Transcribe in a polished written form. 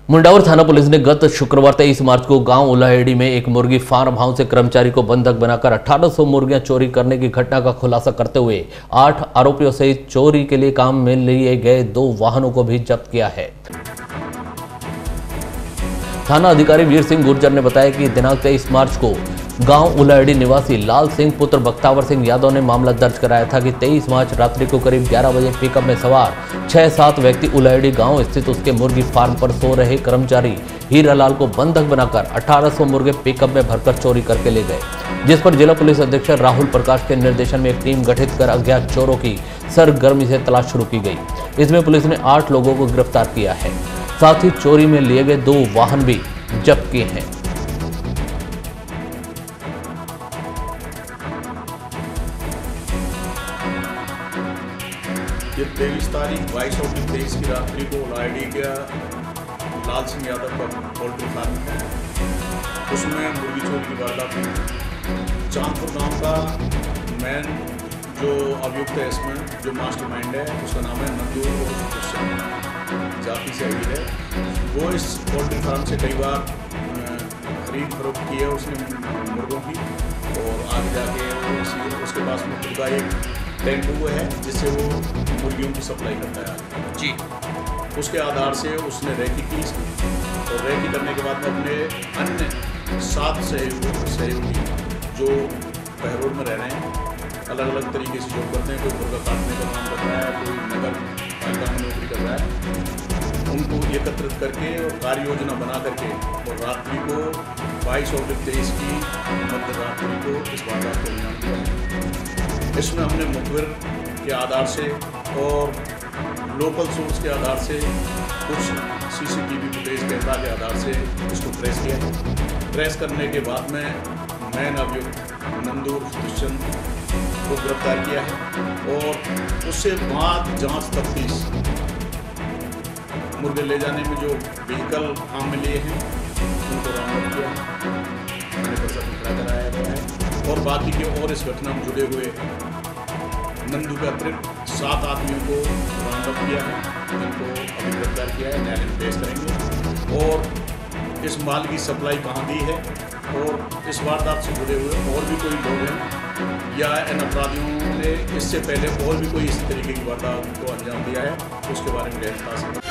मुंडावर थाना पुलिस ने गत शुक्रवार 23 मार्च को गांव उलाहेड़ी में एक मुर्गी फार्म हाउस से कर्मचारी को बंधक बनाकर 1800 मुर्गियां चोरी करने की घटना का खुलासा करते हुए 8 आरोपियों सहित चोरी के लिए काम में लिए गए 2 वाहनों को भी जब्त किया है। थाना अधिकारी वीर सिंह गुर्जर ने बताया कि दिनांक 23 मार्च को गांव उलाहेड़ी निवासी लाल सिंह पुत्र बख्तावर सिंह यादव ने मामला दर्ज कराया था कि 23 मार्च रात्रि को करीब 11 बजे पिकअप में सवार 6-7 व्यक्ति उलाहेड़ी गांव स्थित उसके मुर्गी फार्म पर सो रहे कर्मचारी हीरालाल को बंधक बनाकर 1800 मुर्गे पिकअप में भरकर चोरी करके ले गए, जिस पर जिला पुलिस अधीक्षक राहुल प्रकाश के निर्देशन में एक टीम गठित कर अज्ञात चोरों की सरगर्मी से तलाश शुरू की गई। इसमें पुलिस ने 8 लोगों को गिरफ्तार किया है, साथ ही चोरी में लिए गए 2 वाहन भी जब्त किए हैं। ये 23 तारीख 22/23 की रात्रि को उलाहेड़ी का लाल सिंह यादव का पोल्ट्री फार्म है, उसमें मुर्गी चोरी की वारदात हुई। चांदपुर गांव का मेन जो अभियुक्त है इसमें, जो मास्टरमाइंड है, उसका नाम है नंदूर जाति से अमीर है। वो इस पोल्ट्री फार्म से कई बार खरीद फरोख्त की है उसने मुर्गों की, और आगे जाके उसके पास में खुद का एक टेम्पो है जिससे वो मुर्गियों की सप्लाई करता है जी। उसके आधार से उसने रैकी की इसकी, और रैकी करने के बाद में अपने अन्य 7 सहयोगी जो बहरोड में रह रहे हैं, अलग अलग तरीके से जॉब करते हैं, कोई मुर्गा काटने का काम कर रहा है, कोई नगर पालिका में नौकरी कर रहा है, उनको एकत्रित करके और कार्य योजना बना करके और रात्रि को 22/23 की मध्य रात्रि को इस वारदात को अंजाम दिया। इसमें हमने मुखबिर के आधार से और लोकल सोर्स के आधार से, कुछ CCTV फुटेज कैमरा के आधार से इसको ट्रेस किया है। ट्रेस करने के बाद में मैन अभियुक्त नंदूर दुष्यंत को गिरफ्तार किया है, और उससे बाद जांच तफ्तीश मुर्गे ले जाने में जो व्हीकल काम में लिए हैं उनको राउंड अप किया है, थाने पर सब खड़ा कराया गया है, और बाकी के और इस घटना में जुड़े हुए नंदू के अतिरिक्त 7 आदमियों को राउंड अप किया है, जिनको अभी गिरफ्तार किया है, न्यायालय में पेश करेंगे। और इस माल की सप्लाई कहाँ दी है और इस वारदात से जुड़े हुए और भी कोई लोग हैं या इन अपराधियों ने इससे पहले और भी कोई इस तरीके की वारदात को अंजाम दिया है, उसके बारे में गहनता से